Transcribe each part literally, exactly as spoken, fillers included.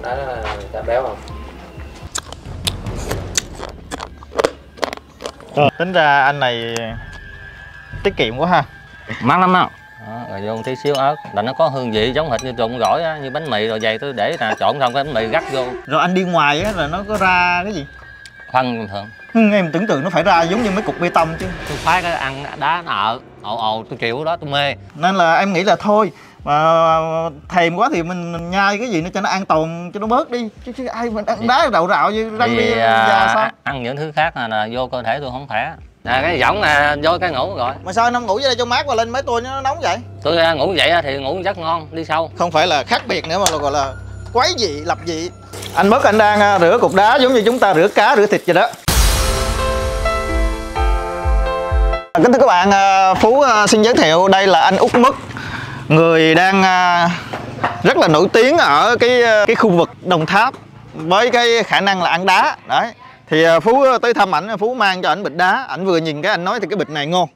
Đó là cá béo không? Rồi, tính ra anh này tiết kiệm quá ha. Mắc lắm á. Rồi vô tí xíu ớt là nó có hương vị giống hệt như trộn gỏi á, như bánh mì rồi vậy tôi để là trộn xong cái bánh mì gắt vô. Rồi anh đi ngoài á là nó có ra cái gì? Phân bình thường. Ừ, em tưởng tượng nó phải ra giống như mấy cục bê tông chứ. Tôi khoái cái ăn đá nó ợ ồ ồ tôi chịu đó, tôi mê. Nên là em nghĩ là thôi mà thèm quá thì mình, mình nhai cái gì nó cho nó an toàn cho nó bớt đi chứ, chứ ai mình ăn đá đậu rạo như răng đi già sao? Ăn những thứ khác là, là vô cơ thể tôi không khỏe. À, cái võng à, vô cái ngủ rồi. Mà sao anh không ngủ dưới đây cho mát và lên mấy tôi nó nóng vậy? Tôi à, ngủ vậy thì ngủ rất ngon, đi sâu. Không phải là khác biệt nữa mà là gọi là quái dị, lập dị. Anh Bất anh đang rửa cục đá giống như chúng ta rửa cá, rửa thịt vậy đó. Kính thưa các bạn, Phú xin giới thiệu đây là anh Út Mức, người đang rất là nổi tiếng ở cái cái khu vực Đồng Tháp với cái khả năng là ăn đá. Đấy. Thì Phú tới thăm ảnh, Phú mang cho ảnh bịch đá, ảnh vừa nhìn cái anh nói thì cái bịch này ngon.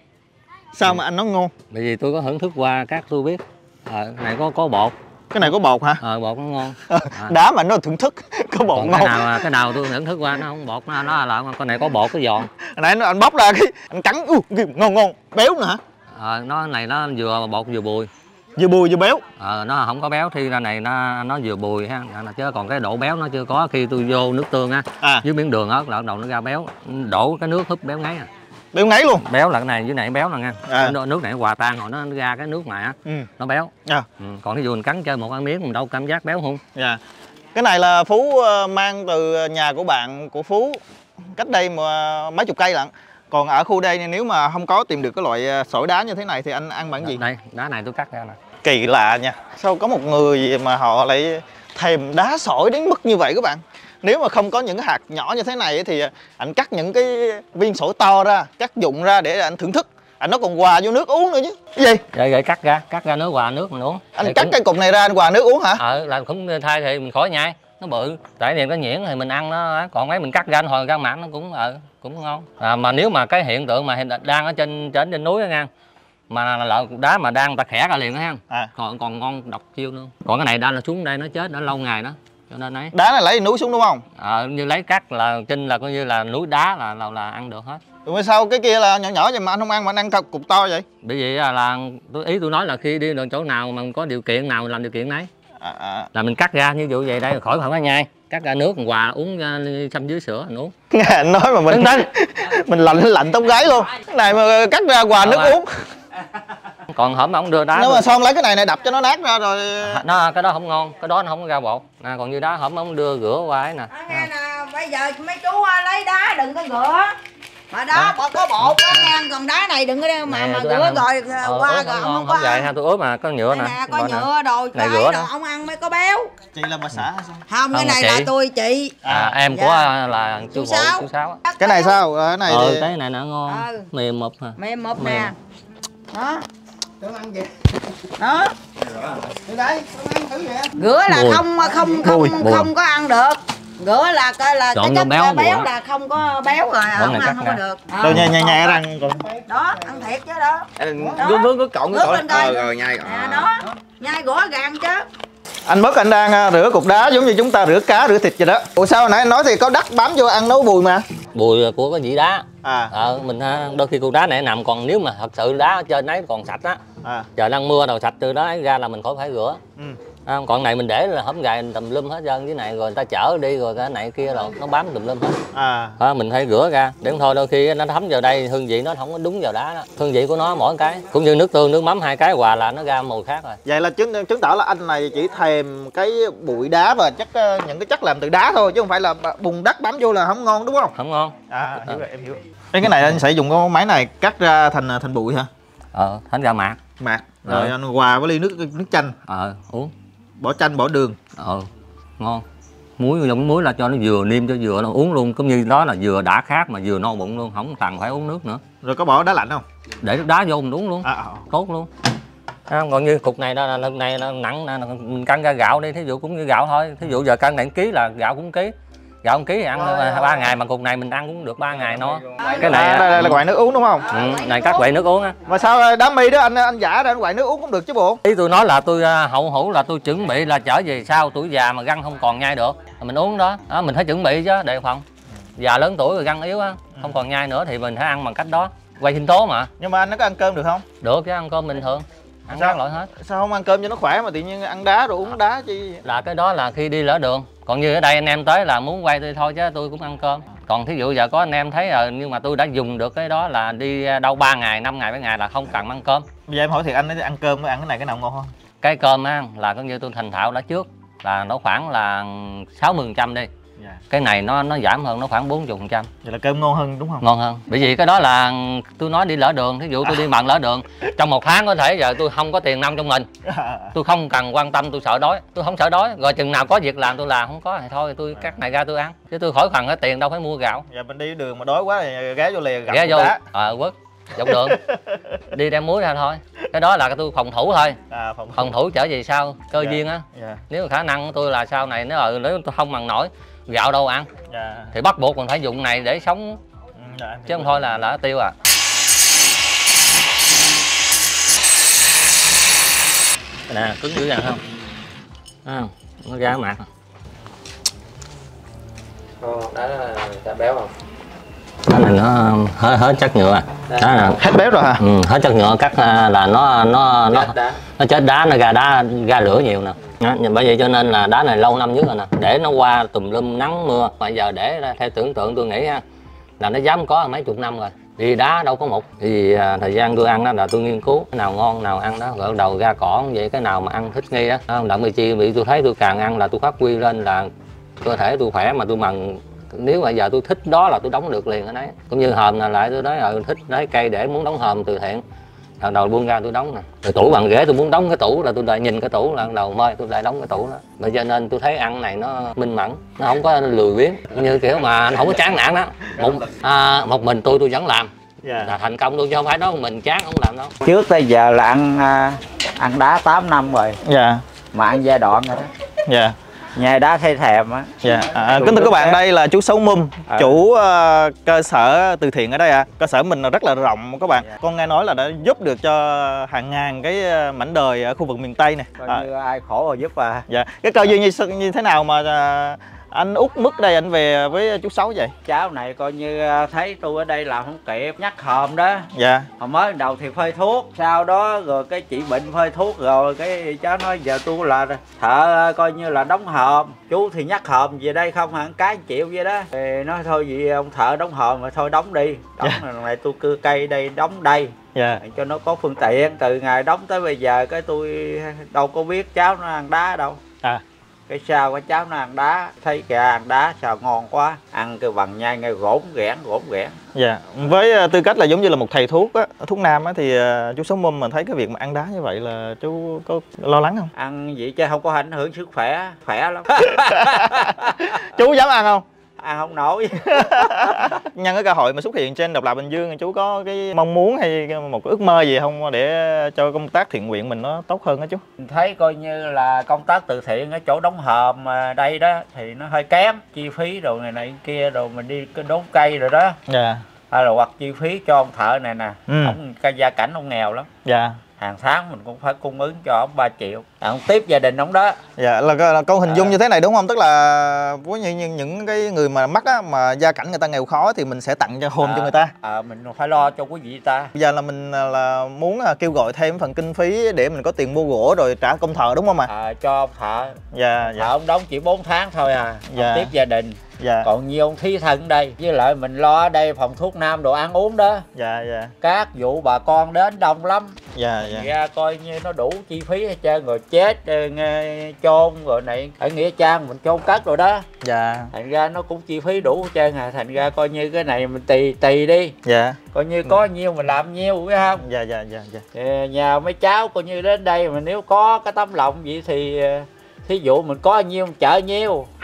Sao mà anh nói ngon? Bởi vì tôi có thưởng thức qua các tôi biết. À, này có có bột. Cái này có bột hả? Ờ, bột nó ngon. À. Đá mà nó thưởng thức có bột còn ngon. Cái nào cái nào tôi thưởng thức qua nó không bột, nó nó là con này có bột cái giòn. Nãy anh bóc ra cái anh cắn uh, ngon ngon, béo nữa hả? Ờ, nó này nó vừa bột vừa bùi. Vừa bùi vừa béo. Ờ, nó không có béo thì ra này nó nó vừa bùi ha, chứ còn cái độ béo nó chưa có. Khi tôi vô nước tương á, à. với miếng đường ớt là bắt đầu nó ra béo, đổ cái nước húp béo ngấy à. Béo ngấy luôn. Béo là cái này dưới này béo nè nha. À. Nước này hòa tan rồi nó ra cái nước này á, ừ. nó béo. À. Ừ. Còn ví dụ mình cắn chơi một ăn miếng mình đâu cảm giác béo không. Dạ. Cái này là Phú mang từ nhà của bạn của Phú cách đây mà mấy chục cây lận. Còn ở khu đây nếu mà không có tìm được cái loại sỏi đá như thế này thì anh ăn bằng gì? Đây, đá này tôi cắt ra nè. Kỳ lạ nha. Sao có một người mà họ lại thèm đá sỏi đến mức như vậy các bạn? Nếu mà không có những cái hạt nhỏ như thế này thì anh cắt những cái viên sỏi to ra, cắt dụng ra để anh thưởng thức. Anh nó còn hòa vô nước uống nữa chứ. Cái gì? Vậy vậy cắt ra, cắt ra nước hòa nước mình uống. Anh để cắt cũng... cái cục này ra anh hòa nước uống hả? Ờ, là cũng thay thì mình khỏi nhai. Nó bự, tại vì có nhuyễn thì mình ăn nó, còn mấy mình cắt ra hồi ra mặt nó cũng ờ cũng ngon. À, mà nếu mà cái hiện tượng mà đang ở trên trên trên núi đó nha, mà lợi đá mà đang ta khẽ ra liền đó ha, à. còn còn ngon độc chiêu luôn. Còn cái này đang là xuống đây nó chết đã lâu ngày đó, cho nên ấy. Đá này lấy núi xuống đúng không? Ờ, như lấy cắt là trên là coi như là núi đá là là, là ăn được hết. Rồi sao cái kia là nhỏ nhỏ vậy mà anh không ăn mà anh ăn cục to vậy? Bởi vì là, là tôi ý tôi nói là khi đi đường chỗ nào mà có điều kiện nào làm điều kiện đấy. À, à. Là mình cắt ra như vụ vậy đây khỏi không có nhai, cắt ra nước hòa uống xăm dưới sữa mình uống. Nghe anh nói mà mình mình lạnh lạnh tóc gáy luôn. Cái này mà cắt ra hòa nước uống. Còn hổm ông đưa đá. Nếu mà xong lấy cái này này đập cho nó nát ra rồi. Nó cái đó không ngon, cái đó nó không có ra bột. À, còn như đá hổm ông đưa rửa qua ấy nè. À, nghe nè, bây giờ mấy chú lấy đá đừng có rửa. Mà đó à. có bột đó nha, còn đá này đừng có đeo mà nè, mà rửa rồi ờ, qua rồi không, không có có vậy ha, tôi ướp mà có nhựa nè. Nè, có nhựa đồ này rửa đồ ông ăn mới có béo. Chị là bà xã hay sao? Không, cái này là tôi chị. À, em dạ. của là chú Sáu. Chú Sáu. Cái này sao? Cái này ờ, thì... cái này nó ngon. Ừ. Mềm mụp hả? Mềm mụp nè. Đó. Tưởng ăn gì? Đó. Đây, ăn thử vậy. Rửa là Ôi. không không không không, không có ăn được. Rửa là coi là Chọn cái chất béo, béo là không có béo rồi, không ăn không có được. Đâu nhai nhai nhai răng còn. Đó, ăn thiệt chứ đó. Nước nước nước cọng nước lên coi. Rồi nhai. À, đó. Nhai rõ ràng chứ. Anh Bất anh đang rửa cục đá giống như chúng ta rửa cá rửa thịt vậy đó. Ủa sao hồi nãy anh nói thì có đất bám vô ăn nấu bùi mà. Bùi của cái vị đá. À. Ờ, mình đôi khi cục đá này nằm, còn nếu mà thật sự đá ở trên đấy còn sạch á. À. Trời đang mưa đầu sạch từ đó ấy ra là mình khỏi phải rửa. Ừ. À, còn này mình để là hổm gài tùm lum hết trơn dưới này rồi người ta chở đi rồi cái này kia rồi nó bám tùm lum hết. À. À, mình phải rửa ra để không thôi đôi khi nó thấm vào đây hương vị nó không có đúng vào đá đó. Hương vị của nó mỗi cái cũng như nước tương nước mắm hai cái hòa là nó ra mùi khác rồi. Vậy là chứng chứng tỏ là anh này chỉ thèm cái bụi đá và chất những cái chất làm từ đá thôi chứ không phải là bùn đất bám vô là không ngon đúng không? Không ngon. À, hiểu rồi, em hiểu. Cái cái này anh sẽ dùng cái máy này cắt ra thành thành bụi hả? Ờ, thành ra mạt. Mạt. Rồi ờ. anh hòa với ly nước nước chanh. Ờ, uống. Bỏ chanh bỏ đường. Ờ, ngon. Muối dùng muối là cho nó vừa niêm cho vừa nó uống luôn, cũng như đó là vừa đã khát mà vừa no bụng luôn, không cần phải uống nước nữa. Rồi có bỏ đá lạnh không? Để nước đá vô mình uống luôn. À, à. Tốt luôn. À, còn như cục này là lần này là nặng là mình cân ra gạo đi, thí dụ cũng như gạo thôi, thí dụ giờ cân nặng ký là gạo cũng ký. gạo một ký thì ăn ba ngày, mà cục này mình ăn cũng được ba ngày nó. Cái này à, đây, đây là quậy nước uống đúng không? Ừ, này cắt quậy nước uống á. Mà sao đám mì đó anh anh giả ra anh quậy nước uống cũng được chứ bộ? Ý tôi nói là tôi hậu hữu là tôi chuẩn bị là trở về sau tuổi già mà răng không còn nhai được mình uống đó, đó mình phải chuẩn bị chứ đề phòng. Già lớn tuổi rồi răng yếu á, không còn nhai nữa thì mình phải ăn bằng cách đó. Quay sinh tố mà. Nhưng mà anh nó có ăn cơm được không? Được chứ, ăn cơm bình thường. Ăn các loại hết. Sao không ăn cơm cho nó khỏe mà tự nhiên ăn đá rồi uống đá chi? Là cái đó là khi đi lỡ đường. Còn như ở đây anh em tới là muốn quay tôi thôi chứ tôi cũng ăn cơm. Còn thí dụ giờ có anh em thấy rồi nhưng mà tôi đã dùng được cái đó là đi đâu ba ngày, năm ngày, bảy ngày là không cần ăn cơm. Bây giờ em hỏi thiệt anh ăn cơm với ăn cái này cái nào ngon hơn? Cái cơm á là coi như tôi thành thạo đã trước là nó khoảng là sáu mươi phần trăm đi. Yeah. Cái này nó nó giảm hơn, nó khoảng bốn mươi phần trăm. Vậy là cơm ngon hơn đúng không? Ngon hơn. Bởi vì cái đó là tôi nói đi lỡ đường, thí dụ tôi đi bằng lỡ đường trong một tháng có thể giờ tôi không có tiền nông trong mình. Tôi không cần quan tâm, tôi sợ đói, tôi không sợ đói, rồi chừng nào có việc làm tôi làm, không có thì thôi tôi cắt này ra tôi ăn. Chứ tôi khỏi cần cái tiền đâu phải mua gạo. Giờ mình đi đường mà đói quá thì ghé vô lìa gạo ghé vô ờ quất dọc đường đi đem muối ra thôi. Cái đó là tôi phòng thủ thôi. À, phòng, thủ. phòng thủ trở về sau cơ yeah. duyên á. Yeah. Nếu khả năng của tôi là sau này nếu ở nếu tôi không bằng nổi gạo đâu ăn. Yeah. Thì bắt buộc mình phải dùng này để sống. Ừ, dạ, chứ không thôi là là tiêu à. Nè cứng dữ dằn không? À, nó ra mặt. Đó là béo không? Cái này nó hết hết chất nhựa. Đó là hết béo rồi hả? Ừ, hết chất nhựa cắt là nó nó nó nó chết đá, nó ra đá ra lửa nhiều nè. Đó, bởi vậy cho nên là đá này lâu năm nhất rồi nè, để nó qua tùm lum nắng mưa. Bây giờ để ra theo tưởng tượng tôi nghĩ ha, là nó dám có mấy chục năm rồi. Vì đá đâu có mục. Thì à, thời gian tôi ăn đó là tôi nghiên cứu cái nào ngon nào ăn đó, rồi đầu ra cỏ vậy cái nào mà ăn thích nghi đó. Đặng Bì Chi bị tôi thấy tôi càng ăn là tôi phát huy lên là cơ thể tôi khỏe mà tôi mần. Nếu mà giờ tôi thích đó là tôi đóng được liền ở đấy. Cũng như hòm là lại tôi nói là thích lấy cây để muốn đóng hòm từ thiện. Lần đầu buông ra tôi đóng nè. Rồi tủ bằng ghế tôi muốn đóng cái tủ là tôi lại nhìn cái tủ là lần đầu mời tôi lại đóng cái tủ đó. Bởi cho nên tôi thấy ăn này nó minh mẫn, nó không có lười biếng. Như kiểu mà anh không có chán nản đó. Một, à, một mình tôi tôi vẫn làm. Yeah. Là thành công tôi chứ không phải đó mình chán không làm đâu. Trước tới giờ là ăn ăn đá tám năm rồi. Yeah. Mà ăn giai đoạn rồi đó. Yeah. Nhai đá thấy thèm á. Dạ. À, kính thưa các bạn, đây là chú Sáu Mum, à. chủ uh, cơ sở từ thiện ở đây ạ. À. Cơ sở mình rất là rộng các bạn. Dạ. Con nghe nói là đã giúp được cho hàng ngàn cái mảnh đời ở khu vực miền Tây này. Coi à. như ai khổ rồi giúp à. Dạ. Cái cơ duyên như, như thế nào mà uh, anh Út Mức đây anh về với chú Sáu vậy? Cháu này coi như thấy tôi ở đây làm không kịp, nhắc hòm đó. Dạ. Hồi mới đầu thì phơi thuốc, sau đó rồi cái chị bệnh phơi thuốc rồi cái cháu nói giờ tôi là thợ coi như là đóng hòm. Chú thì nhắc hòm về đây không hẳn cái triệu vậy đó. Thì nói thôi gì ông thợ đóng hòm mà thôi đóng đi. Đóng dạ. này tôi cưa cây đây đóng đây. Dạ. Cho nó có phương tiện. Từ ngày đóng tới bây giờ cái tôi đâu có biết cháu nó ăn đá đâu. À. Cái sao cái cháu nó ăn đá, thấy kìa ăn đá sao ngon quá, ăn cái bằng nhai nghe gỗn ghẽn gỗn ghẽn. Dạ, với tư cách là giống như là một thầy thuốc á, thuốc nam á thì uh, chú Sáu Mum mình thấy cái việc mà ăn đá như vậy là chú có lo lắng không? Ăn vậy chứ không có ảnh hưởng sức khỏe, khỏe lắm. Chú dám ăn không? Ăn không nổi. Nhân cái cơ hội mà xuất hiện trên Độc Lập Bình Dương, chú có cái mong muốn hay một cái ước mơ gì không để cho công tác thiện nguyện mình nó tốt hơn đó chú? Mình thấy coi như là công tác từ thiện ở chỗ đóng hòm đây đó thì nó hơi kém, chi phí đồ này này kia rồi mình đi cái đốn cây rồi đó. Dạ. Hay là hoặc chi phí cho ông thợ này nè, ừ. ông cái gia cảnh ông nghèo lắm. Dạ. Hàng tháng mình cũng phải cung ứng cho ông ba triệu. Ông tiếp gia đình ông đó. Dạ là, là câu hình dung à. như thế này đúng không? Tức là với những, những cái người mà mắc á, mà gia cảnh người ta nghèo khó thì mình sẽ tặng cho home à, cho người ta. À, mình phải lo cho quý vị ta. Bây giờ là mình là muốn kêu gọi thêm phần kinh phí để mình có tiền mua gỗ rồi trả công thợ đúng không ạ? À, cho ông thợ. Dạ, dạ. Thợ ông đóng chỉ bốn tháng thôi à. Dạ. Ông tiếp gia đình. Dạ. Còn nhiều ông thí thân đây. Với lại mình lo ở đây phòng thuốc nam đồ ăn uống đó. Dạ, dạ. Các vụ bà con đến đông lắm. Dạ, dạ. Ra coi như nó đủ chi phí hết trơn rồi chết chôn rồi này ở nghĩa trang mình chôn cất rồi đó. Dạ. Thành ra nó cũng chi phí đủ hết trơn à. Thành ra coi như cái này mình tùy tùy đi. Dạ. Coi như có nhiêu mình làm nhiêu phải không? Dạ, dạ, dạ, dạ. Nhà mấy cháu coi như đến đây mà nếu có cái tấm lòng vậy thì thí dụ mình có nhiêu mình chợ nhiêu.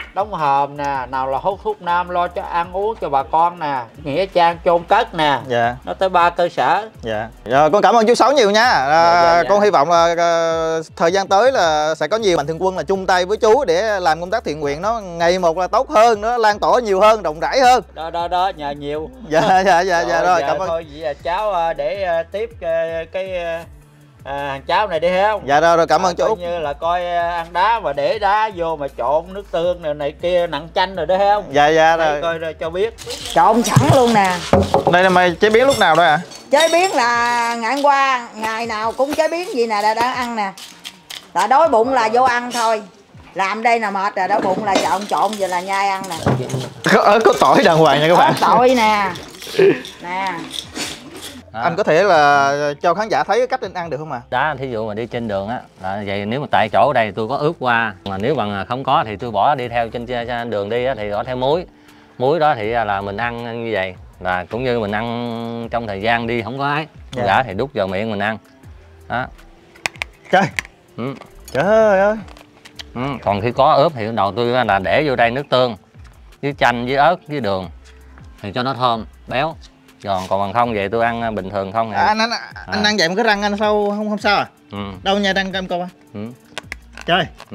đóng hòm nè, nào là hút thuốc nam lo cho ăn uống cho bà con nè, nghĩa trang chôn cất nè. Dạ. Nó tới ba cơ sở. Dạ. Rồi con cảm ơn chú Sáu nhiều nha. À, dạ, dạ, dạ. Con hy vọng là uh, thời gian tới là sẽ có nhiều mạnh thường quân là chung tay với chú để làm công tác thiện nguyện nó ngày một là tốt hơn, nó lan tỏa nhiều hơn, rộng rãi hơn. Đó đó đó, nhờ nhiều. Dạ dạ dạ dạ rồi, cảm ơn. Thôi vậy là cháu để tiếp cái à, hàng cháu này đi không? Dạ rồi rồi, cảm ơn à, chú. Coi như là coi ăn đá và để đá vô mà trộn nước tương này, này kia nặng chanh rồi đó không? Dạ dạ rồi. Đây, coi rồi cho biết. Trộn sẵn luôn nè. Đây là mày chế biến lúc nào đó à? Chế biến là ngày hôm qua, ngày nào cũng chế biến gì nè, đã, đã ăn nè. Là đói bụng là vô ăn thôi. Làm đây là mệt rồi, đói bụng là trộn trộn giờ là nhai ăn nè. Có ớt có tỏi đàng hoàng nha các bạn. Có tỏi nè. Nè. À. Anh có thể là cho khán giả thấy cái cách anh ăn được không ạ? À? Đá thí dụ mà đi trên đường á, là vậy nếu mà tại chỗ ở đây tôi có ướp qua, mà nếu bằng không có thì tôi bỏ đi theo trên, trên đường đi á, thì bỏ theo muối. Muối đó thì là mình ăn như vậy, là cũng như mình ăn trong thời gian đi không có ấy, dạ. Gã thì đút vào miệng mình ăn. Đó. Trời. Ừ. Trời ơi. Ừ. Còn khi có ướp thì đầu tôi là để vô đây nước tương với chanh với ớt với đường thì cho nó thơm béo. Giòn, còn bằng không vậy tôi ăn bình thường không. À, anh anh anh à. ăn vậy mà cái răng anh sao không không sao à? Ừ. Đâu nha, răng em coi. Ừ. Trời. Ừ.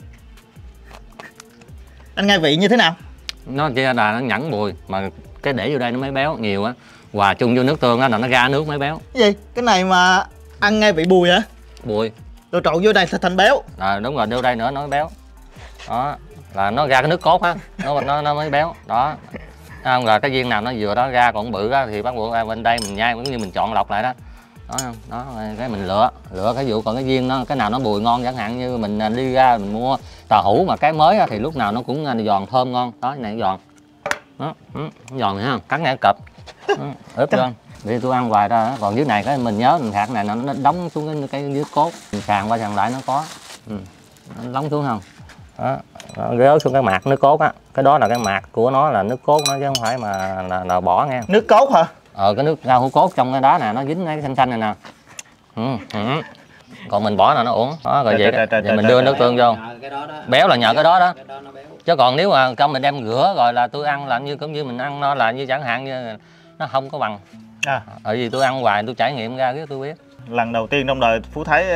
Anh nghe vị như thế nào? Nó kia là nó nhẵn bùi, mà cái để vô đây nó mới béo nhiều á. Hòa chung vô nước tương á là nó ra nước mới béo. Cái gì? Cái này mà ăn nghe vị bùi hả? Bùi. Rồi trộn vô đây thành béo. À, đúng rồi, vô đây nữa nó mới béo. Đó, là nó ra cái nước cốt á, nó nó nó mới béo. Đó. Không, rồi cái viên nào nó vừa đó ra còn bự á thì bắt buộc bên đây mình nhai cũng như mình chọn lọc lại đó. Đó, đó cái mình lựa lựa cái vụ, còn cái viên nó cái nào nó bùi ngon, chẳng hạn như mình đi ra mình mua tàu hũ mà cái mới thì lúc nào nó cũng giòn thơm ngon. Đó, cái này giòn. Đó, giòn thấy không? Cắn ngay cặp. Ướp lên. Đi tôi ăn hoài đó, còn dưới này cái mình nhớ mình hạt này nó đóng xuống cái cái dưới cốt, mình sàn qua sàn lại nó có. Ừ. Nó đóng xuống không? Đó, nó rớt xuống cái mạc nước cốt á, cái đó là cái mạc của nó, là nước cốt nó chứ không phải mà là, là bỏ nghe. Nước cốt hả? Ờ, cái nước rau hũ cốt trong cái đá nè, nó dính cái xanh xanh này nè. Ừ, ừ. Còn mình bỏ là nó uổng. Đó, rồi vậy, đó. Vậy mình đưa nước tương vô. Béo là nhờ cái đó đó. Chứ còn nếu mà trong mình đem rửa rồi là tôi ăn là như cũng như mình ăn nó là như chẳng hạn như nó không có bằng. À. Bởi vì tôi ăn hoài tôi trải nghiệm ra cái tôi biết. Lần đầu tiên trong đời Phú thấy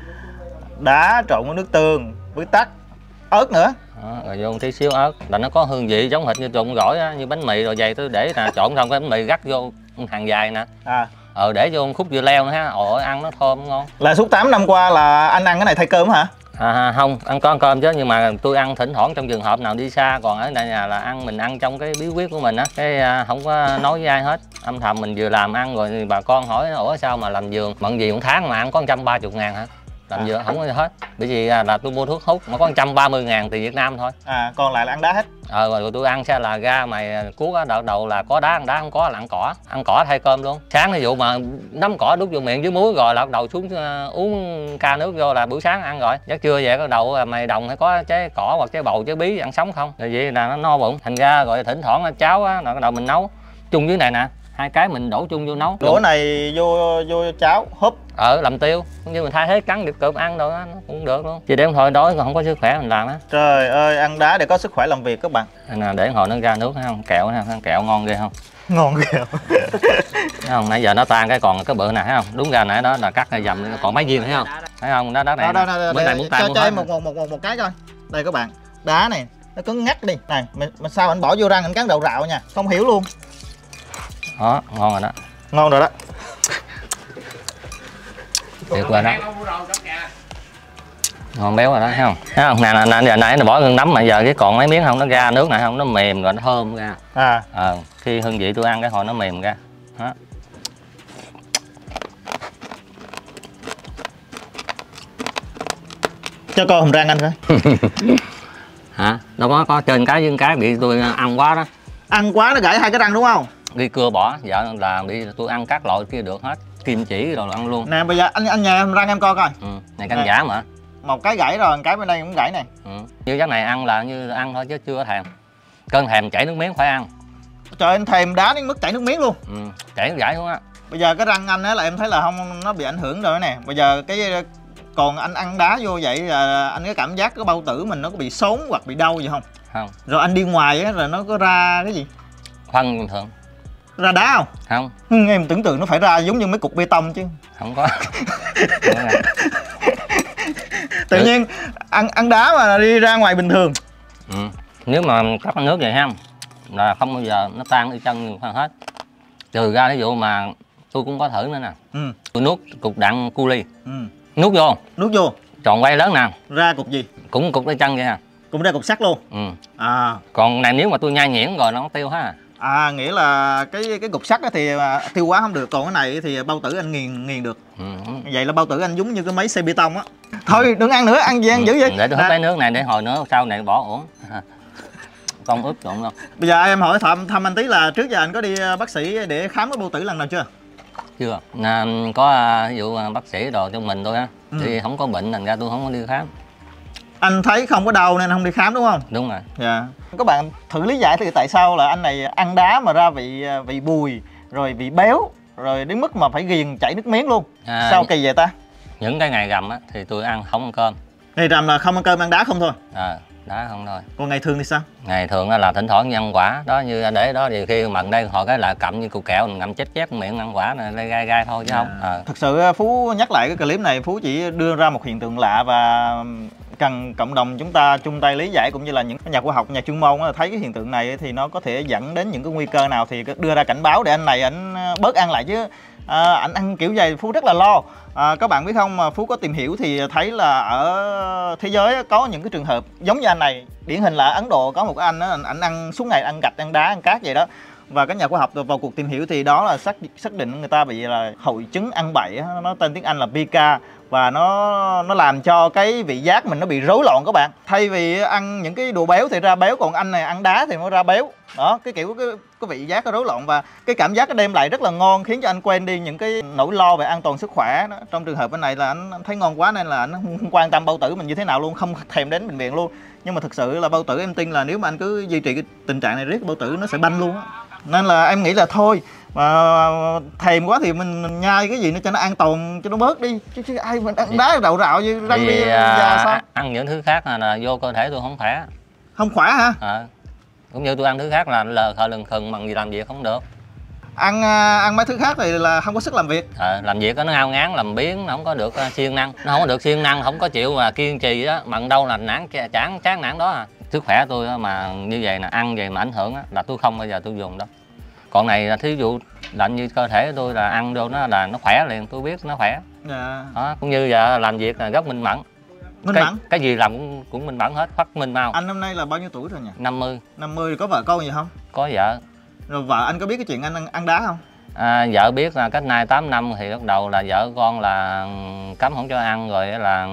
đá trộn với nước tương với tắc ớt nữa. Đó, rồi vô một tí xíu ớt là nó có hương vị giống hệt như trộn gỏi á, như bánh mì rồi vậy tôi để nè, trộn xong cái bánh mì gắt vô hàng dài nè. À. Ờ, để vô một khúc dưa leo nữa ha, ồ ăn nó thơm ngon. Là suốt tám năm qua là anh ăn cái này thay cơm hả? À, không, ăn có ăn cơm chứ, nhưng mà tôi ăn thỉnh thoảng trong trường hợp nào đi xa, còn ở đây nhà là ăn mình ăn trong cái bí quyết của mình á, cái không có nói với ai hết, âm thầm mình vừa làm ăn rồi thì bà con hỏi ủa sao mà làm vườn bận gì một tháng mà ăn có một trăm ba mươi ngàn hả? Làm à. Vườn không có gì hết, bởi vì là tôi mua thuốc hút mà có một trăm ba mươi ngàn tiền Việt Nam thôi. À, còn lại là ăn đá hết. Ờ, rồi tôi ăn sẽ là ra mày cuốc á, đợt đầu là có đá ăn đá, không có là ăn cỏ, ăn cỏ thay cơm luôn. Sáng ví dụ mà nắm cỏ đút vô miệng với muối rồi là bắt đầu xuống uh, uống ca nước vô là buổi sáng ăn rồi. Giấc trưa về bắt đầu mày đồng hay có trái cỏ hoặc trái bầu trái bí ăn sống không, rồi vậy là nó no bụng. Thành ra rồi thỉnh thoảng cháo á là bắt đầu mình nấu chung dưới này nè, hai cái mình đổ chung vô nấu. Đổ này vô vô cháo húp. Ờ, làm tiêu cũng như mình thay thế cắn được cơm ăn rồi đó, nó cũng được luôn. Chỉ để thôi đói còn không có sức khỏe mình làm á. Trời ơi, ăn đá để có sức khỏe làm việc các bạn. Nè, để hồi nó ra nước thấy không, kẹo thấy không, kẹo ngon ghê không? Ngon kẹo. Thấy không, nãy giờ nó tan cái còn cái bự này thấy không? Đúng ra nãy đó là cắt ra dầm còn mấy viên thấy không? Thấy không? Đó đó này. Đó, đó, đó, bữa này muốn tan cho, cho em một, một một một một cái coi. Đây các bạn, đá này nó cứng ngắt đi. Này, mình, mình sao anh bỏ vô răng anh cắn đậu rạo nha. Không hiểu luôn. Đó, ngon rồi đó. Ngon rồi đó. Tuyệt vời đó. Ngon béo rồi đó, thấy không? Thấy không? Nè, nè, giờ nãy nó bỏ gừng nấm mà giờ cái còn mấy miếng không, nó ra nước này không, nó mềm rồi nó thơm ra. À. Ờ, khi hương vị tôi ăn cái hồi nó mềm ra. Đó. Cho coi hồng răng anh coi. Hả? Đâu có có trên cái với cái bị tôi ăn quá đó. Ăn quá nó gãy hai cái răng đúng không? Đi cưa bỏ, dạ là bị tôi ăn các loại kia được hết. Kim chỉ rồi ăn luôn. Nè bây giờ anh anh nhà răng em coi coi. Ừ, này canh giả mà. Một cái gãy rồi, một cái bên đây cũng gãy này. Ừ. Như cái này ăn là như ăn thôi chứ chưa có thèm. Cơn thèm chảy nước miếng phải ăn. Trời anh thèm đá đến mức chảy nước miếng luôn. Ừ, chảy nước gãy luôn á. Bây giờ cái răng anh á là em thấy là không, nó bị ảnh hưởng rồi nè. Bây giờ cái còn anh ăn đá vô vậy là anh có cảm giác cái bao tử mình nó có bị xốn hoặc bị đau gì không? Không. Rồi anh đi ngoài á là nó có ra cái gì? Phân bình thường. Ra đá không? Không. Em tưởng tượng nó phải ra giống như mấy cục bê tông chứ. Không có. Tự ừ. nhiên ăn ăn đá mà đi ra ngoài bình thường. Ừ. Nếu mà cắt nước vậy ha là không bao giờ nó tan ở chân hết. Trừ ra ví dụ mà tôi cũng có thử nữa nè. Ừ. Tôi nuốt cục đạn cu ly. Ừ. Nuốt vô. Nuốt vô. Tròn quay lớn nè. Ra cục gì? Cũng cục ở chân vậy ha. Cũng ra cục sắt luôn. Ừ. À. Còn này nếu mà tôi nhai nhuyễn rồi nó không tiêu ha. À, nghĩa là cái cái cục sắt thì tiêu hóa không được, còn cái này thì bao tử anh nghiền nghiền được. Ừ. Vậy là bao tử anh giống như cái máy xe bê tông á. Thôi đừng ăn nữa, ăn gì ăn ừ. dữ vậy? Để tôi hút cái nước này để hồi nữa sau này bỏ uổng. Không ướp trộn đâu. Bây giờ em hỏi thăm thăm anh tí là trước giờ anh có đi bác sĩ để khám cái bao tử lần nào chưa? Chưa. À, có ví dụ bác sĩ đồ cho mình thôi á. Ừ. Thì không có bệnh thành ra tôi không có đi khám. Anh thấy không có đau nên không đi khám đúng không? Đúng rồi. Dạ. Các bạn thử lý giải thì tại sao là anh này ăn đá mà ra vị vị bùi, rồi vị béo, rồi đến mức mà phải ghiền chảy nước miếng luôn. À, sao kỳ vậy ta? Những cái ngày rằm á thì tôi ăn không ăn cơm. Ngày rằm là không ăn cơm, ăn đá không thôi. À, đá không thôi. Còn ngày thường thì sao? Ngày thường là thỉnh thoảng ăn quả đó, như để đó thì khi mận đây họ cái lại cầm như cục kẹo ngậm chết chép miệng ăn quả này gai gai thôi chứ à. Không. À. Thật sự Phú nhắc lại cái clip này, Phú chỉ đưa ra một hiện tượng lạ và cần cộng đồng chúng ta chung tay lý giải, cũng như là những nhà khoa học, nhà chuyên môn thấy cái hiện tượng này thì nó có thể dẫn đến những cái nguy cơ nào thì đưa ra cảnh báo để anh này anh bớt ăn lại chứ. À, anh ăn kiểu vậy Phú rất là lo. À, các bạn biết không, mà Phú có tìm hiểu thì thấy là ở thế giới có những cái trường hợp giống như anh này. Điển hình là Ấn Độ có một anh đó, anh ăn suốt ngày ăn gạch, ăn đá, ăn cát vậy đó. Và các nhà khoa học vào cuộc tìm hiểu thì đó là xác xác định người ta bị là hội chứng ăn bậy, nó tên tiếng Anh là Pica, và nó nó làm cho cái vị giác mình nó bị rối loạn các bạn. Thay vì ăn những cái đồ béo thì ra béo, còn anh này ăn đá thì nó ra béo. Đó, cái kiểu cái, cái vị giác nó rối loạn và cái cảm giác nó đem lại rất là ngon, khiến cho anh quên đi những cái nỗi lo về an toàn sức khỏe đó. Trong trường hợp bên này là anh, anh thấy ngon quá nên là anh không quan tâm bao tử mình như thế nào luôn, không thèm đến bệnh viện luôn. Nhưng mà thực sự là bao tử em tin là nếu mà anh cứ duy trì cái tình trạng này riết bao tử nó sẽ banh luôn á. Nên là em nghĩ là thôi mà thèm quá thì mình, mình nhai cái gì nó cho nó an toàn, cho nó bớt đi chứ, chứ ai mình ăn đá rạo rạo như răng đi già sao. Ăn những thứ khác là, là vô cơ thể tôi không khỏe. Không khỏe hả? À, cũng như tôi ăn thứ khác là lờ khờ lừng khừng bằng gì làm việc không được. Ăn ăn mấy thứ khác thì là không có sức làm việc. À, làm việc nó ngao ngán, làm biếng, nó không có được siêng năng, nó không có được siêng năng, không có chịu mà kiên trì đó, mặn đâu là nản chán chán nản đó à. Sức khỏe tôi mà như vậy là ăn vậy mà ảnh hưởng là tôi không bao giờ tôi dùng đâu. Còn này là thí dụ lạnh như cơ thể tôi là ăn vô nó là nó khỏe liền, tôi biết nó khỏe. Dạ. Đó, cũng như giờ làm việc là rất minh mẫn. Minh cái, mẫn? Cái gì làm cũng, cũng minh mẫn hết, phát minh mau. Anh năm nay là bao nhiêu tuổi rồi nhỉ? năm mươi. năm mươi, có vợ con gì không? Có vợ. Rồi vợ anh có biết cái chuyện anh ăn, ăn đá không? À, vợ biết là cách nay tám năm thì bắt đầu là vợ con là cấm không cho ăn, rồi là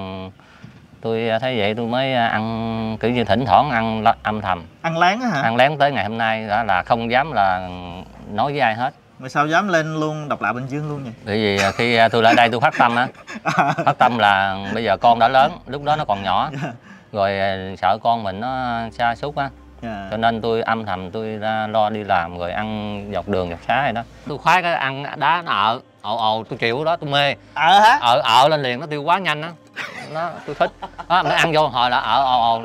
tôi thấy vậy tôi mới ăn kiểu như thỉnh thoảng ăn âm thầm. Ăn lén á hả? Ăn lén tới ngày hôm nay đó là không dám là nói với ai hết. Mà sao dám lên luôn Độc Lạ Bình Dương luôn vậy? Bởi vì khi tôi lại đây tôi phát tâm á. Phát tâm là bây giờ con đã lớn, lúc đó nó còn nhỏ. Rồi sợ con mình nó sa sút á. Yeah. Cho nên tôi âm thầm tôi ra lo đi làm rồi ăn dọc đường dọc xá này đó. Tôi khoái cái ăn đá nó ợ, ồ ồ tôi chịu đó, tôi mê. Ờ hả? Ợ ợ lên liền, nó tiêu quá nhanh á. Nó tôi thích. Đó, mới ăn vô hồi là ợ ồ ồ.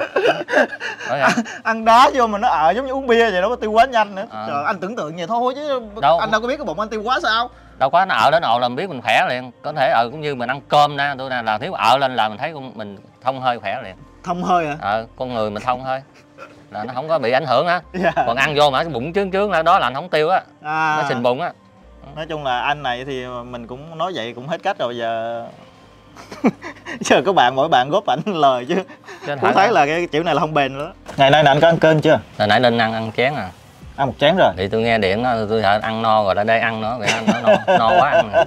Ăn, ăn đá vô mà nó ợ giống như uống bia vậy đó, nó tiêu quá nhanh nữa. À. Trời, anh tưởng tượng vậy thôi chứ đâu, anh đâu có biết cái bụng anh tiêu quá sao. Đâu có, nó ợ đến ồ là mình biết mình khỏe liền. Có thể ợ cũng như mình ăn cơm nè, tôi nè là thiếu ợ lên là mình thấy mình thông hơi khỏe liền. Thông hơi hả? Ờ, con người mình thông hơi. Là nó không có bị ảnh hưởng á. Yeah. Còn ăn vô mà bụng trướng trướng là đó là anh không tiêu á. À. Nó sình bụng á. Nói chung là anh này thì mình cũng nói vậy cũng hết cách rồi giờ. Giờ các bạn mỗi bạn góp ảnh lời chứ. Tôi thấy là cái kiểu này là không bền nữa. Ngày nay là anh có ăn cơm chưa? Hồi nãy lên ăn ăn chén à. Ăn một chén rồi. Thì tôi nghe điện đó, tôi sợ ăn no rồi, lại đây ăn nữa, vậy ăn nó no, no quá ăn.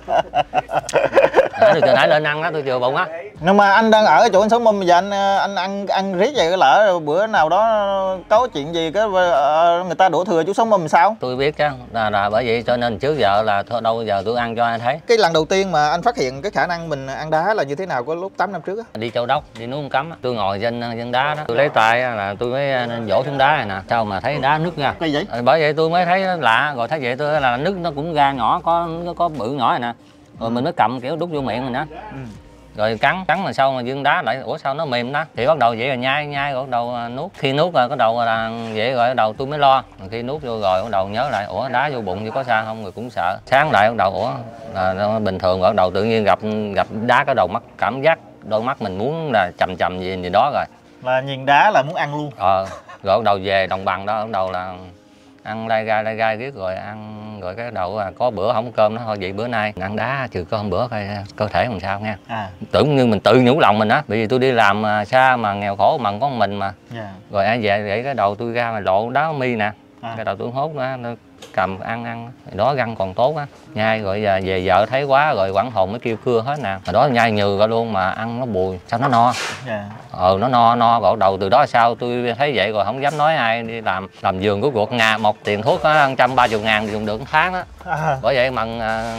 Tôi từ nãy lên ăn á, tôi chừa bụng á. Nhưng mà anh đang ở chỗ anh sống mâm, giờ anh anh ăn ăn riết vậy, lỡ bữa nào đó có chuyện gì cái người ta đổ thừa chú sống mâm sao? Tôi biết chứ, là, là bởi vậy cho nên trước giờ là thôi đâu giờ tôi ăn cho ai thấy. Cái lần đầu tiên mà anh phát hiện cái khả năng mình ăn đá là như thế nào, có lúc tám năm trước á? Đi Châu Đốc, đi núi Cấm, tôi ngồi trên trên đá đó, tôi lấy tay là tôi mới vỗ xuống đá này nè, sao mà thấy đá nứt ra. Cái vậy? Bởi vậy tôi mới thấy lạ, rồi thấy vậy tôi là nứt nó cũng ra nhỏ, có có bự nhỏ này nè. Rồi mình mới cầm kiểu đút vô miệng rồi nè. Ừ. rồi cắn cắn mà sau mà dương đá lại, ủa sao nó mềm đó, thì bắt đầu vậy rồi nhai nhai rồi bắt đầu nuốt. Khi nuốt rồi bắt đầu là vậy rồi bắt đầu tôi mới lo. Khi nuốt vô rồi bắt đầu nhớ lại, ủa đá vô bụng chứ có sao không, rồi cũng sợ. Sáng lại bắt đầu ủa là bình thường, bắt đầu tự nhiên gặp gặp đá cái đầu mắt, cảm giác đôi mắt mình muốn là chầm chầm gì gì đó rồi, là nhìn đá là muốn ăn luôn. Ờ rồi bắt đầu về đồng bằng đó, bắt đầu là ăn lai gai lai gai riết rồi ăn, rồi cái đầu là có bữa không cơm nó thôi, vậy bữa nay ăn đá trừ cơm bữa coi cơ thể làm sao nha. À. Tưởng như mình tự nhủ lòng mình á, bởi vì tôi đi làm xa mà nghèo khổ mà có một mình mà. Yeah. Rồi ai về để cái đầu tôi ra mà lộ đá mi nè. À. Cái đầu tôi hốt đó, nó cầm ăn ăn đó răng còn tốt á, nhai rồi giờ về vợ thấy quá rồi quảng hồn mới kêu cưa hết nè, rồi đó nhai nhừ ra luôn mà ăn nó bùi sao nó no. Yeah. ờ nó no no rồi đầu từ đó sao tôi thấy vậy rồi không dám nói ai, đi làm làm vườn của ruột ngà một tiền thuốc á trăm ba chục ngàn dùng được một tháng đó. À. Bởi vậy mà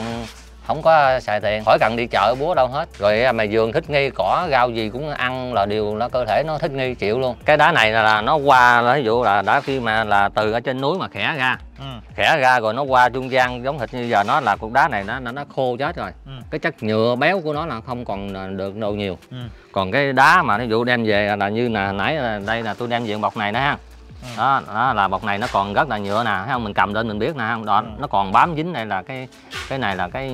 không có xài tiền, khỏi cần đi chợ búa đâu hết. Rồi mày vườn thích nghi cỏ rau gì cũng ăn là điều nó cơ thể nó thích nghi chịu luôn. Cái đá này là, là nó qua, ví dụ là đá khi mà là từ ở trên núi mà khẽ ra. Ừ. Khẽ ra rồi nó qua trung gian giống thịt như giờ nó là cục đá này nó nó khô chết rồi. Ừ. Cái chất nhựa béo của nó là không còn được đâu nhiều. Ừ. Còn cái đá mà ví dụ đem về là như là nãy là đây là tôi đem về bọc này đó ha. Ừ. Đó, đó là bọc này nó còn rất là nhựa nè, thấy không, mình cầm lên mình biết nè, không đó. Ừ. Nó còn bám dính đây là cái cái này là cái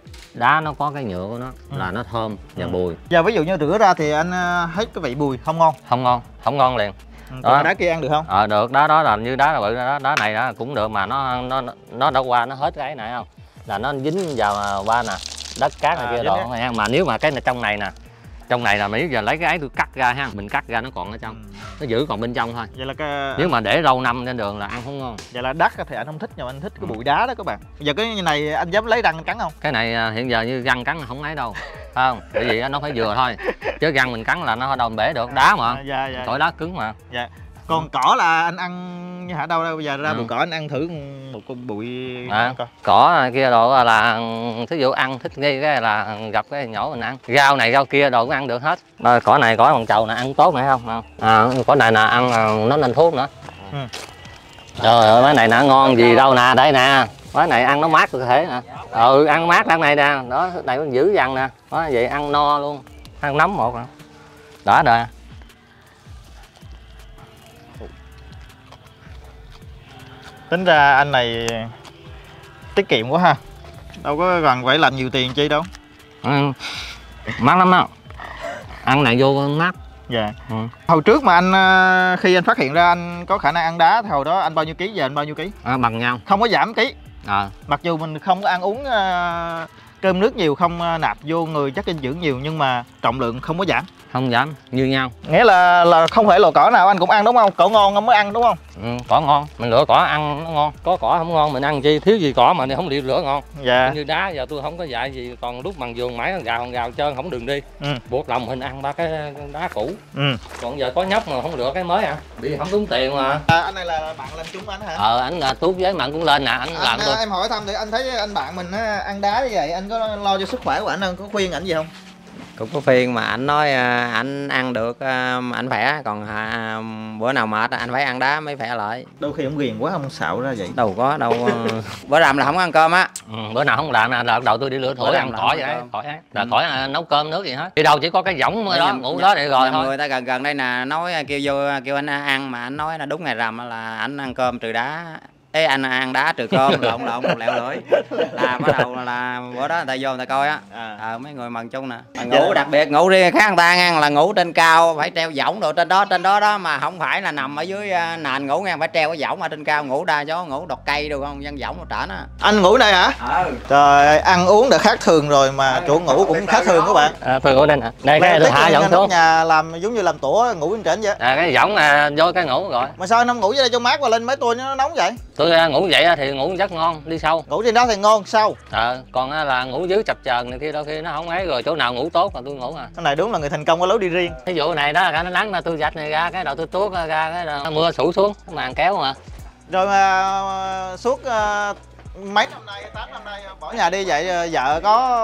đá nó có cái nhựa của nó. Ừ. Là nó thơm và ừ. bùi. Giờ ví dụ như rửa ra thì anh hết cái vị bùi không ngon? Không ngon, không ngon liền. Ừ, đó. Đá kia ăn được không? Ờ được, đá đó là như đá là bự, đá, đá này đó cũng được mà nó nó nó đã qua nó hết cái này không, là nó dính vào qua nè đất cát này à, kia độ này, mà nếu mà cái này trong này nè, trong này là mấy giờ lấy cái ấy tôi cắt ra ha, mình cắt ra nó còn ở trong, ừ. nó giữ còn bên trong thôi. Vậy là cái nếu mà để lâu năm trên đường là ăn không ngon. Vậy là đất thì anh không thích, nhưng mà anh thích cái bụi đá đó các bạn. Bây giờ cái này anh dám lấy răng anh cắn không? Cái này hiện giờ như răng cắn là không ấy đâu, phải không? Bởi vì nó phải vừa thôi, chứ răng mình cắn là nó đâu bể được, đá mà, à, dạ, dạ. Cõi đá cứng mà. Dạ. Còn cỏ là anh ăn như hả đâu đâu, bây giờ ra ừ. bụi cỏ anh ăn thử một con bụi à, coi. Cỏ kia đồ là thí dụ ăn thích nghi cái là gặp cái nhỏ mình ăn, rau này rau kia đồ cũng ăn được hết. Rồi, cỏ này cỏ bằng trầu nè ăn tốt này không? À, cỏ này là ăn nó nên thuốc nữa. Ừ. Trời ơi cái này nè ngon gì đâu nè, đây nè, cái này ăn nó mát cơ thể nè. Ừ ăn mát ăn này nè, đó này nó giữ dằn nè, đó vậy ăn no luôn, ăn nấm một nè, đã rồi. Tính ra anh này tiết kiệm quá ha, đâu có cần phải làm nhiều tiền chi đâu. Ừ. Mát lắm á, ăn này vô mát. Dạ. Ừ. Hồi trước mà anh khi anh phát hiện ra anh có khả năng ăn đá thì hồi đó anh bao nhiêu ký, giờ anh bao nhiêu ký? À, bằng nhau, không có giảm ký. À. Mặc dù mình không có ăn uống uh, cơm nước nhiều, không nạp vô người chất dinh dưỡng nhiều, nhưng mà trọng lượng không có giảm. Không giảm, như nhau. Nghĩa là là không phải loại cỏ nào anh cũng ăn đúng không? Cỏ ngon anh mới ăn đúng không? Ừ, cỏ ngon, mình lựa cỏ ăn nó ngon. Có cỏ không ngon mình ăn chi, thiếu gì cỏ mà không đi lựa ngon. Dạ. Như đá giờ tôi không có dạy gì, còn lúc bằng vườn mãi gào gào trơn không đường đi. Ừ. Buộc lòng mình ăn ba cái đá cũ. Ừ. Còn giờ có nhóc mà không lựa cái mới à, bị không tốn tiền mà. À, anh này là bạn làm chung anh hả? Ờ, anh là tuốt với bạn cũng lên nè, anh, anh làm tôi. Em hỏi thăm thì anh thấy anh bạn mình ăn đá như vậy, anh có lo cho sức khỏe của anh không? Có khuyên ảnh gì không? Cũng có phiền mà anh nói anh ăn được anh khỏe, còn à, bữa nào mệt anh phải ăn đá mới khỏe lại. Đôi khi ông ghiền quá không xạo ra vậy. Đâu có đâu. Bữa làm là không ăn cơm á. Ừ, bữa nào không làm là đầu đầu tôi đi lửa thổi ăn khỏi vậy, khỏi là khỏi ừ. nấu cơm nước gì hết. Đi đâu chỉ có cái võng đó nhầm, ngủ nhầm, đó để rồi thôi. Người ta gần gần đây nè nói kêu vô kêu anh ăn, mà anh nói là đúng ngày rằm là anh ăn cơm trừ đá. Ê anh ăn đá trừ cơm lộn lộn lẹo lưỡi là bắt đầu là bữa đó người ta vô người ta coi á. À. À, mấy người mần chung nè ngủ đặc biệt ngủ riêng khác người ta ăn là ngủ trên cao phải treo võng đồ trên đó trên đó đó, mà không phải là nằm ở dưới nền ngủ ngang, phải treo cái võng ở trên cao ngủ, đa số ngủ đọt cây được không, dân võng một trển á. Anh ngủ đây hả? Ừ. Trời ơi, ăn uống đã khác thường rồi mà chỗ ngủ cũng khác thường các bạn. À, tôi ngủ đây hả? Đây cái tôi hạ võng xuống. Nhà làm giống như làm tổ ngủ trên trển vậy. À, cái võng à, vô cái ngủ rồi. Mà sao anh không ngủ dưới đây cho mát mà lên mấy tôi nó nóng vậy? Tôi ngủ vậy thì ngủ rất ngon, đi sâu. Ngủ trên đó thì ngon sâu. Ờ, à, còn là ngủ dưới chập chờn này kia đôi khi nó không ấy, rồi chỗ nào ngủ tốt là tôi ngủ à. Cái này đúng là người thành công có lối đi riêng. Ví dụ này đó, cái nó nắng là tôi dạch này ra, cái đầu tôi tuốt ra, cái đầu mưa sủ xuống, cái màn kéo mà. Rồi mà suốt uh, mấy năm nay, tám năm nay bỏ nhà đi vậy, vợ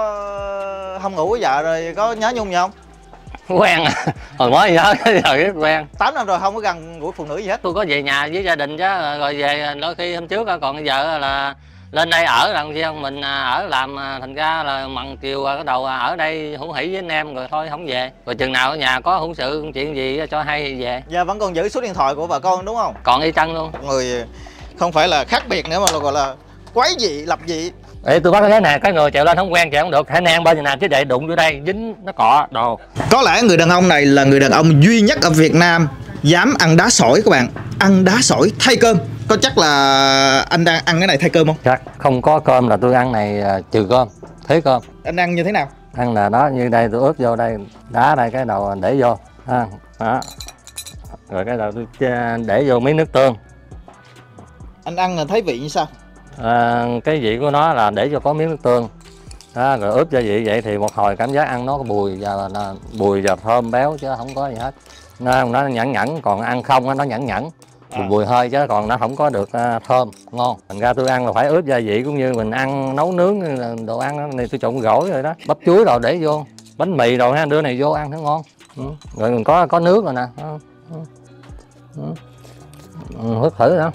có không ngủ với vợ rồi có nhớ nhung gì không? Quen à, hồi mới nhớ cái giờ rất quen. Tám năm rồi không có gần gũi phụ nữ gì hết. Tôi có về nhà với gia đình chứ, rồi về đôi khi hôm trước còn bây giờ là lên đây ở làm gì không, mình ở làm thành ra là mặn chiều cái đầu ở đây hữu hỉ với anh em rồi thôi không về, rồi chừng nào ở nhà có hữu sự chuyện gì cho hay thì về. Dạ vẫn còn giữ số điện thoại của bà con đúng không? Còn y chang luôn. Người không phải là khác biệt nữa mà là gọi là quái dị lập dị. Ê, tôi bắt cái này cái người trèo lên không quen trèo không được, khả năng bao giờ nào chứ để đụng vô đây dính nó cọ đồ. Có lẽ người đàn ông này là người đàn ông duy nhất ở Việt Nam dám ăn đá sỏi các bạn, ăn đá sỏi thay cơm. Có chắc là anh đang ăn cái này thay cơm không? Chắc không có cơm là tôi ăn này trừ cơm, thế cơm. Anh ăn như thế nào? Ăn là đó, như đây tôi ướp vô đây, đá đây cái đầu để vô ha, đó. Rồi cái đầu tôi để vô miếng nước tương. Anh ăn là thấy vị như sao? À, cái vị của nó là để cho có miếng nước tương đó, rồi ướp gia vị vậy thì một hồi cảm giác ăn nó có bùi và bùi và thơm béo chứ không có gì hết. Nó, nó nhẫn nhẫn, còn ăn không nó nhẫn nhẫn bùi, bùi hơi chứ còn nó không có được uh, thơm ngon. Thành ra tôi ăn là phải ướp gia vị cũng như mình ăn nấu nướng đồ ăn này, tôi trộn gỏi rồi đó, bắp chuối rồi để vô, bánh mì rồi ha, đưa này vô ăn nó ngon. Ừ. Rồi mình có có nước rồi nè. Ừ. Ừ. Ừ. Hút thử đó.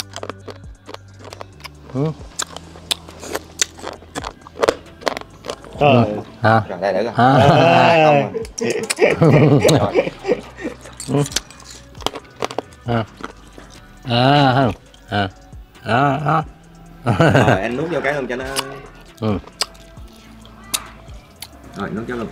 Ừ. Trời. À. Rồi đây để coi. À. À. À. À. À. À. Rồi anh nuốt vô cái luôn cho nó. Ừ. Rồi nuốt cho luôn.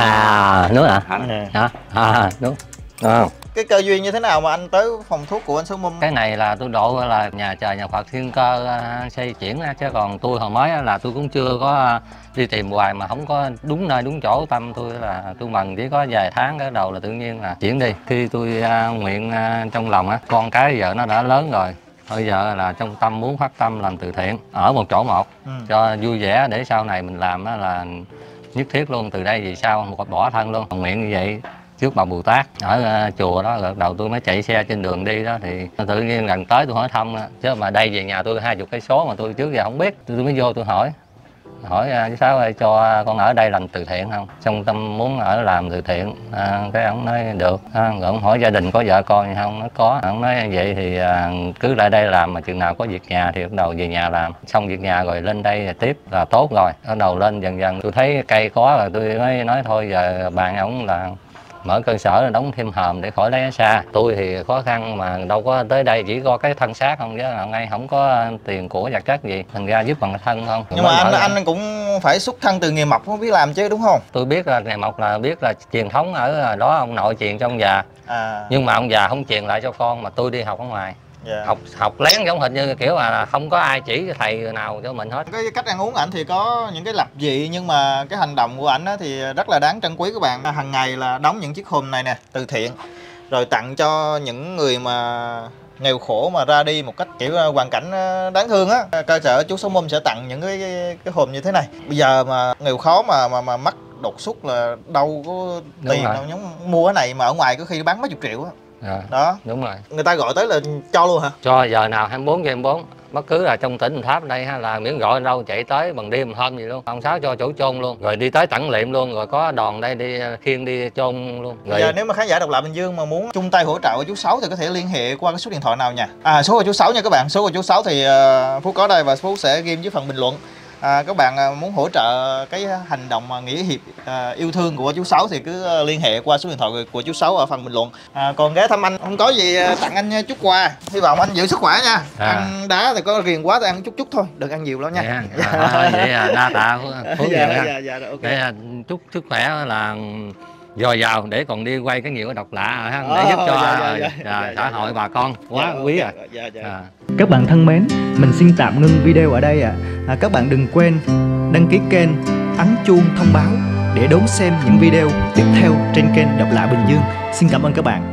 À, nước hả? Hả? À, nước. À. Cái cơ duyên như thế nào mà anh tới phòng thuốc của anh Sáu Mum? Cái này là tôi độ là nhà trời nhà Phật Thiên Cơ xây chuyển ra, chứ còn tôi hồi mới là tôi cũng chưa có đi tìm hoài mà không có đúng nơi đúng chỗ. Tâm tôi là tôi mừng chỉ có vài tháng cái đầu là tự nhiên là chuyển đi. Khi tôi uh, nguyện uh, trong lòng á, con cái giờ nó đã lớn rồi, bây giờ là trong tâm muốn phát tâm làm từ thiện ở một chỗ một, ừ. cho vui vẻ để sau này mình làm á là nhất thiết luôn, từ đây về sau một bỏ thân luôn. Nguyện như vậy trước bà Bồ Tát ở uh, chùa đó, rồi đầu tôi mới chạy xe trên đường đi đó thì tự nhiên gần tới tôi hỏi thăm, chứ mà đây về nhà tôi hai chục cây số mà tôi trước giờ không biết, tôi mới vô tôi hỏi hỏi chú Sáu ơi cho con ở đây làm từ thiện không, trong tâm muốn ở làm từ thiện. À, cái ông nói được. À, rồi ông hỏi gia đình có vợ con gì không, nó có. Ông nói vậy thì à, cứ lại đây làm, mà chừng nào có việc nhà thì bắt đầu về nhà làm, xong việc nhà rồi lên đây tiếp là tốt rồi. Bắt đầu lên dần dần tôi thấy cây có rồi tôi mới nói thôi giờ bạn ông là mở cơ sở đóng thêm hòm để khỏi lấy ở xa. Tôi thì khó khăn mà đâu có tới đây, chỉ có cái thân xác không chứ là ngay không có tiền của vật chất gì, thành ra giúp bằng thân không. Nhưng mà anh anh cũng phải xuất thân từ nghề mộc không biết làm chứ đúng không? Tôi biết là nghề mộc là biết là truyền thống ở đó, ông nội truyền cho ông già. À. Nhưng mà ông già không truyền lại cho con mà tôi đi học ở ngoài. Yeah. học học lén giống hệt như kiểu là không có ai chỉ thầy nào cho mình hết. Cái cách ăn uống ảnh thì có những cái lập dị, nhưng mà cái hành động của ảnh thì rất là đáng trân quý các bạn. Hàng ngày là đóng những chiếc hòm này nè từ thiện rồi tặng cho những người mà nghèo khổ mà ra đi một cách kiểu hoàn cảnh đáng thương á. Cơ sở chú Sáu Mum sẽ tặng những cái cái hòm như thế này. Bây giờ mà nghèo khó mà mà mà mắc đột xuất là đâu có tiền đâu nhóm mua cái này, mà ở ngoài có khi bán mấy chục triệu á. À, đó đúng rồi, người ta gọi tới là cho luôn hả? Cho giờ nào hai mươi bốn trên hai mươi bốn, bất cứ là trong tỉnh Đồng Tháp đây hay là miễn gọi đâu chạy tới bằng đêm hôm gì luôn. Ông Sáu cho chỗ chôn luôn, rồi đi tới tặng liệm luôn, rồi có đoàn đây đi khiêng đi chôn luôn. Rồi giờ nếu mà khán giả Độc Lạ Bình Dương mà muốn chung tay hỗ trợ của chú Sáu thì có thể liên hệ qua cái số điện thoại nào nha? À, số của chú Sáu nha các bạn. Số của chú Sáu thì uh, Phú có đây và Phú sẽ ghi dưới phần bình luận. À, các bạn muốn hỗ trợ cái hành động nghĩa hiệp à, yêu thương của chú Sáu thì cứ liên hệ qua số điện thoại của chú Sáu ở phần bình luận. À, còn ghé thăm anh không có gì tặng anh chút quà, hy vọng anh giữ sức khỏe nha. À. Ăn đá thì có ghiền quá thì ăn chút chút thôi, đừng ăn nhiều đâu nha. Yeah. À, thôi, vậy là đa tạ Phú dạ, dạ, dạ, okay. Để chúc sức khỏe là dồi dào để còn đi quay cái nhiều cái độc lạ ha, để giúp cho dạ, dạ, dạ, xã dạ, hội dạ. bà con quá dạ, quý à. Dạ, dạ. À. Các bạn thân mến, mình xin tạm ngưng video ở đây ạ. À. À, các bạn đừng quên đăng ký kênh, ấn chuông thông báo để đón xem những video tiếp theo trên kênh Độc Lạ Bình Dương. Xin cảm ơn các bạn.